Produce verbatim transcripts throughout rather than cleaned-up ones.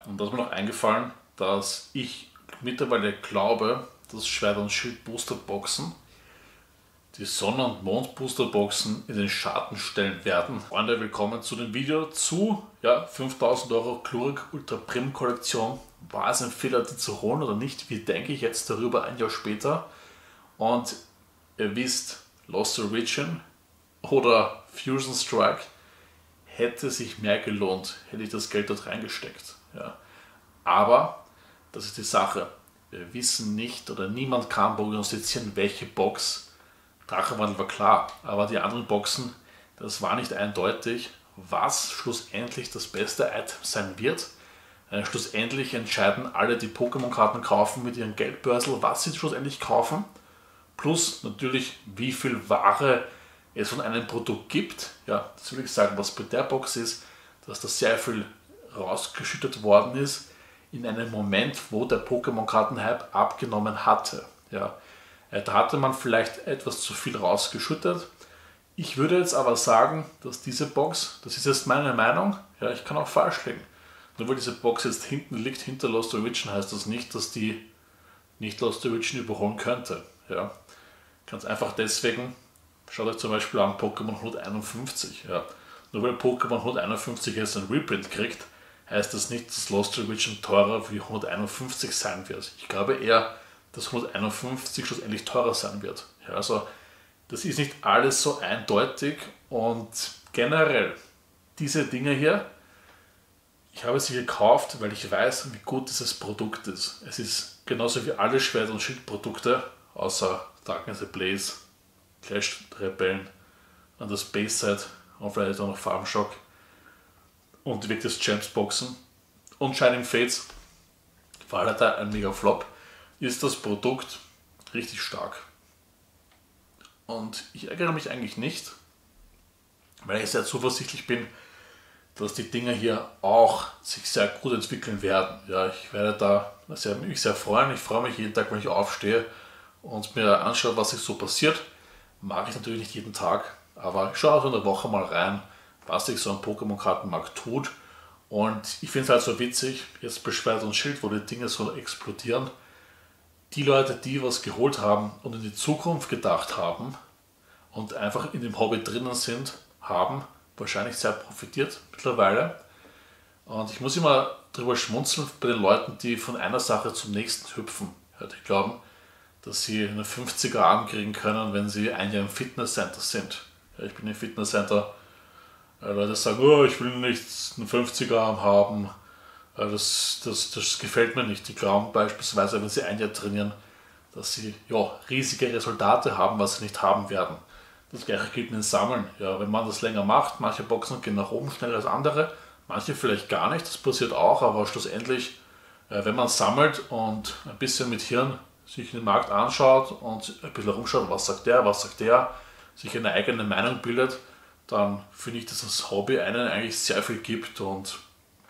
Und da ist mir noch eingefallen, dass ich mittlerweile glaube, dass Schwert- und Schild-Booster-Boxen die Sonne- und Mond-Booster-Boxen in den Schatten stellen werden. Freunde, willkommen zu dem Video zu ja, fünftausend Euro Klurik Ultra Prim Kollektion. War es ein Fehler, die zu holen oder nicht? Wie denke ich jetzt darüber ein Jahr später? Und ihr wisst, Lost Origin oder Fusion Strike hätte sich mehr gelohnt, hätte ich das Geld dort reingesteckt. Ja. Aber, das ist die Sache, wir wissen nicht oder niemand kann prognostizieren, welche Box. Drachenwandel war klar, aber die anderen Boxen, das war nicht eindeutig, was schlussendlich das beste Item sein wird. Äh, schlussendlich entscheiden alle, die Pokémon-Karten kaufen mit ihren Geldbörsel, was sie schlussendlich kaufen. Plus natürlich, wie viel Ware es von einem Produkt gibt. Ja, das will ich sagen, was bei der Box ist, dass da sehr viel rausgeschüttet worden ist in einem Moment, wo der Pokémon-Karten-Hype abgenommen hatte. Ja, da hatte man vielleicht etwas zu viel rausgeschüttet. Ich würde jetzt aber sagen, dass diese Box, das ist jetzt meine Meinung, ja, ich kann auch falsch liegen. Nur weil diese Box jetzt hinten liegt, hinter Lost Origin, heißt das nicht, dass die nicht Lost Origin überholen könnte. Ja. Ganz einfach deswegen, schaut euch zum Beispiel an Pokémon hunderteinundfünfzig. Ja. Nur weil Pokémon hunderteinundfünfzig jetzt ein Reprint kriegt, heißt das nicht, dass Lost Origin teurer wie hunderteinundfünfzig sein wird. Ich glaube eher, dass hunderteinundfünfzig schlussendlich teurer sein wird. Ja, also das ist nicht alles so eindeutig und generell diese Dinge hier, ich habe sie gekauft, weil ich weiß, wie gut dieses Produkt ist. Es ist genauso wie alle Schwert- und Schildprodukte, außer Darkness Ablaze, Clash Rebellen und das Base Set und vielleicht auch noch Farm Shock und die Victus Gems Boxen und Shining Fates, war halt ein mega Flop, ist das Produkt richtig stark. Und ich ärgere mich eigentlich nicht, weil ich sehr zuversichtlich bin, dass die Dinger hier auch sich sehr gut entwickeln werden. Ja, ich werde da sehr, mich sehr freuen. Ich freue mich jeden Tag, wenn ich aufstehe und mir anschaue, was sich so passiert. Mache ich natürlich nicht jeden Tag, aber ich schaue auch in der Woche mal rein, was sich so am Pokémon-Kartenmarkt tut. Und ich finde es halt so witzig, jetzt bei Schwert und Schild, wo die Dinge so explodieren. Die Leute, die was geholt haben und in die Zukunft gedacht haben und einfach in dem Hobby drinnen sind, haben wahrscheinlich sehr profitiert mittlerweile. Und ich muss immer drüber schmunzeln bei den Leuten, die von einer Sache zum nächsten hüpfen. Ja, die glauben, dass sie eine fünfziger Arm kriegen können, wenn sie ein Jahr im Fitnesscenter sind. Ja, ich bin im Fitnesscenter. Ja, Leute sagen, oh, ich will nicht einen fünfziger Arm haben. Das, das, das gefällt mir nicht. Die glauben beispielsweise, wenn sie ein Jahr trainieren, dass sie ja, riesige Resultate haben, was sie nicht haben werden. Das gleiche gilt mit dem Sammeln. Ja, wenn man das länger macht, manche Boxen gehen nach oben schneller als andere, manche vielleicht gar nicht, das passiert auch, aber schlussendlich, wenn man sammelt und ein bisschen mit Hirn sich den Markt anschaut und ein bisschen rumschaut, was sagt der, was sagt der, sich eine eigene Meinung bildet, dann finde ich, dass das Hobby einen eigentlich sehr viel gibt. Und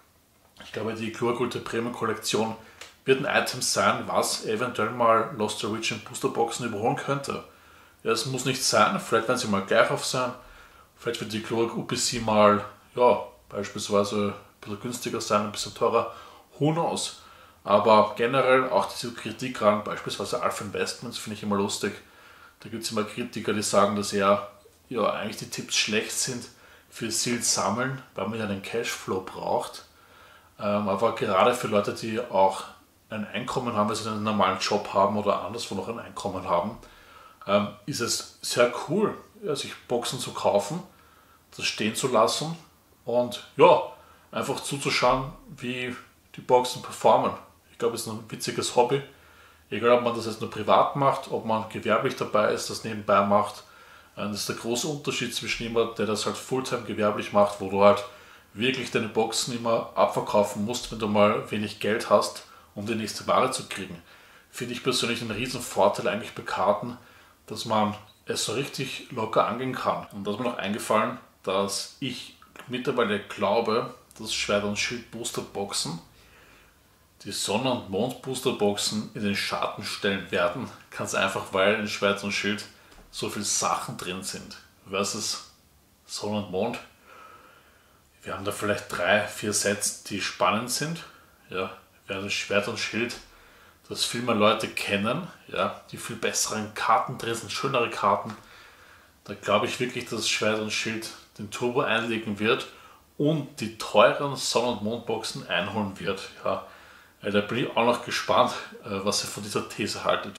ich glaube, die Klurik Ultra Premium Kollektion wird ein Item sein, was eventuell mal Lost Origin Booster Boxen überholen könnte. Ja, es muss nicht sein, vielleicht werden sie mal gleich auf sein, vielleicht wird die Klurik U P C mal, ja, beispielsweise ein bisschen günstiger sein, ein bisschen teurer, who knows. Aber generell auch diese Kritik an beispielsweise Alpha Investments finde ich immer lustig. Da gibt es immer Kritiker, die sagen, dass ja, ja eigentlich die Tipps schlecht sind für Sealed Sammeln, weil man ja einen Cashflow braucht. Ähm, aber gerade für Leute, die auch ein Einkommen haben, weil sie einen normalen Job haben oder anderswo noch ein Einkommen haben, ähm, ist es sehr cool, ja, sich Boxen zu kaufen, das stehen zu lassen und ja, einfach zuzuschauen, wie die Boxen performen. Ich glaube, es ist ein witziges Hobby. Egal, ob man das jetzt nur privat macht, ob man gewerblich dabei ist, das nebenbei macht. Das ist der große Unterschied zwischen jemandem, der das halt Fulltime gewerblich macht, wo du halt wirklich deine Boxen immer abverkaufen musst, wenn du mal wenig Geld hast, um die nächste Ware zu kriegen. Finde ich persönlich einen riesen Vorteil eigentlich bei Karten, dass man es so richtig locker angehen kann. Und da ist mir noch eingefallen, dass ich mittlerweile glaube, dass Schwert- und Schild-Booster-Boxen die Sonne- und Mond-Booster-Boxen in den Schatten stellen werden. Ganz einfach, weil in Schwert und Schild so viele Sachen drin sind. Versus Sonne und Mond. Wir haben da vielleicht drei, vier Sets, die spannend sind. ja, wäre das Schwert und Schild, das viel mehr Leute kennen, ja, die viel besseren Karten drin sind, schönere Karten. Da glaube ich wirklich, dass Schwert und Schild den Turbo einlegen wird und die teuren Sonn- und Mondboxen einholen wird. Ja, da bin ich auch noch gespannt, was ihr von dieser These haltet.